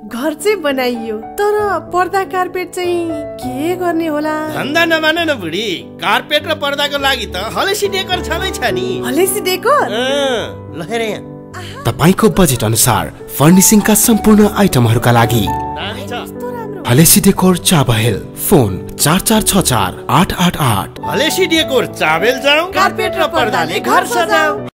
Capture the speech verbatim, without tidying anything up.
घर चाहिँ बनाइयो तर पर्दा कार्पेट चाहिँ के गर्ने होला? धन्दा नमान न बुढी, कार्पेट र पर्दाको लागि त हलेसी डेकोर छँदैछ नि। हलेसी डेकोर? ल हेर यहाँ, तपाईको बजेट अनुसार फर्निशिङका सम्पूर्ण आइटमहरूका लागि हलेसी डेकोर चाबहेल। फोन चार चार छ चार आठ आठ आठ। हलेसी डेकोर चाबेल जाऊ, कार्पेट र पर्दाले घर सजाऊ।